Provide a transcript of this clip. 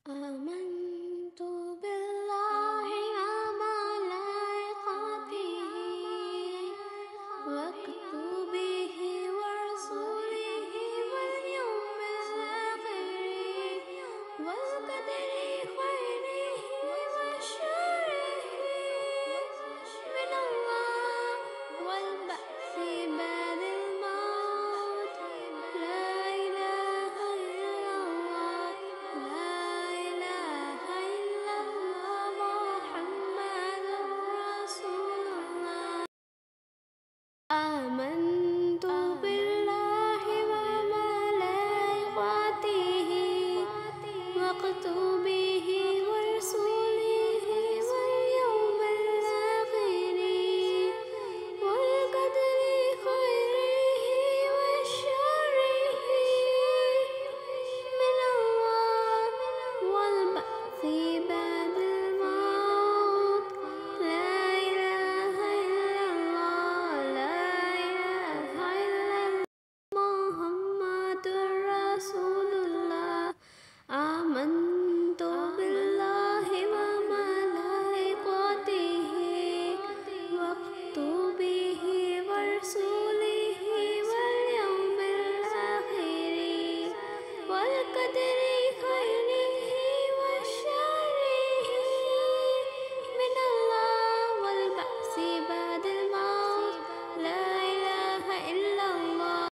آمنت بالله وملائكته وكتبه ورسله واليوم الآخر والقدر خيره وشره من الله والبعث بعد الموت لا إله إلا الله لا إله إلا الله محمد رسول الله آمنت بالله وملائكته وكتبه ورسله واليوم الآخر والقدر خيره وشره من الله والبعث بعد الموت لا إله إلا الله لا إله إلا الله محمد